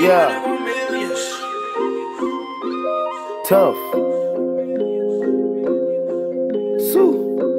Yeah. Tuff. Sue.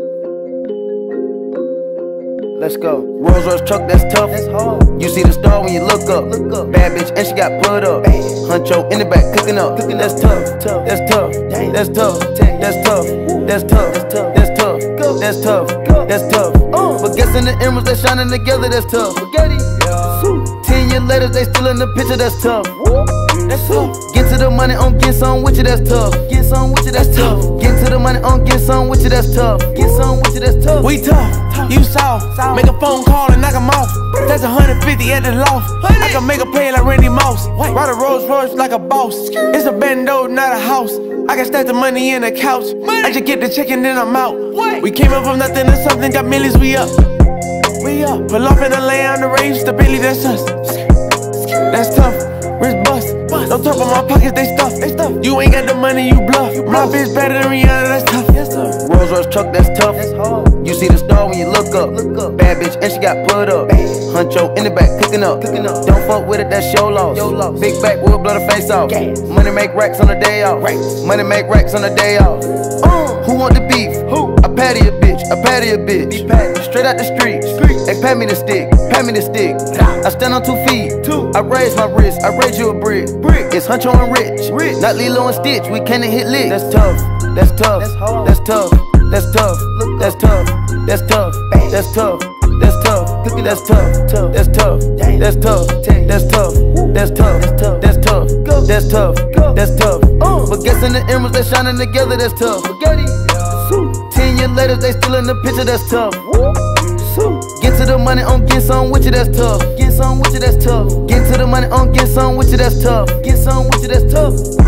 Let's go. Rolls Royce truck, that's tough. You see the star when you look up. Bad bitch and she got put up. Huncho in the back cooking up. That's tough. That's tough. That's tough. That's tough. That's tough. That's tough. That's tough. That's tough. But guessing the emeralds they shining together, that's tough. 10 years later they still in the picture, that's tough. That's tough. Get to the money on get some with you, that's tough. Get some with you, that's tough. Get to the money on get some with you, that's tough. Get some with you, that's tough. We tough, you soft. Make a phone call and knock 'em off. That's 150 at the loft. I can make a play like Randy Moss. Ride a Rolls Royce like a boss. It's a bando, not a house. I can stack the money in the couch. I just get the check and then I'm out. We came up from nothing to something, got millions, we up. We up. Pull off in the lay on the range, stability, that's us. That's tough. Wrist bust. Don't talk about my pockets, they stuff. You ain't got the money, you bluff. My bitch better than Rihanna, that's tough. Rolls Royce truck, that's tough. You see the star when you look up. Bad bitch and she got put up. Huncho in the back cooking up. Don't fuck with it, that's your loss. Big back will blow the face off. Money make racks on the day off. Money make racks on the day off. Who want the beef? I patty a bitch, I patty a bitch. Straight out the street. They pat me the stick, pat me the stick. I stand on 2 feet. I raise my wrist, I raise you a brick. It's Huncho and Rich, not Lilo and Stitch. We can't hit licks. That's tough. That's tough. That's tough. That's tough. That's tough. That's tough. That's tough. That's tough. That's tough. That's tough. That's tough. That's tough. That's tough. That's tough. That's tough. That's tough. But guessing the emeralds they shining together, that's tough. 10 years later they still in the picture, that's tough. Get to the money on get some with you, that's tough. Get some with you, that's tough. Get to the money on get some with you, that's tough. Get some with you, that's tough.